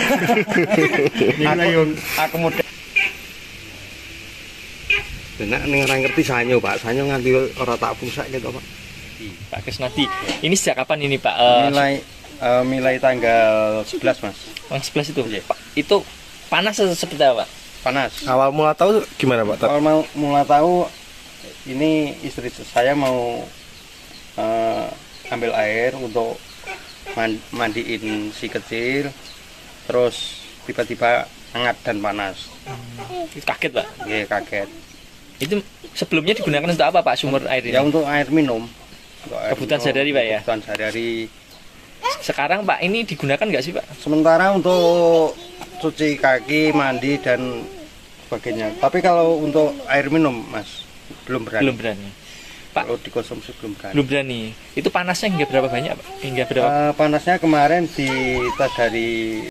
Aku muda. Nek ning ora ngerti sanyo, Pak. Sanyo nganti ora tak pusak gitu, Pak. Pak Krisnadi, ini sejak kapan ini Pak? Mulai tanggal 11 Mas. Tanggal 11 itu? Iya. Pak, itu panas seperti apa Pak? Panas. Awal mula tahu gimana, Pak? Awal mula tahu ini istri saya mau ambil air untuk mandiin si kecil, terus tiba-tiba hangat dan panas. Kaget Pak? Iya, kaget. Itu sebelumnya digunakan untuk apa Pak sumber air ini? Ya untuk air minum. Kebutuhan sehari-hari Pak ya? Kebutuhan sehari-hari. Sekarang Pak ini digunakan nggak sih Pak? Sementara untuk cuci kaki, mandi dan sebagainya. Tapi kalau untuk air minum Mas, belum berani. Belum berani. Pak, kalau dikonsumsi belum berani. Belum berani. Itu panasnya hingga berapa banyak Pak? Hingga berapa? Panasnya kemarin di tas dari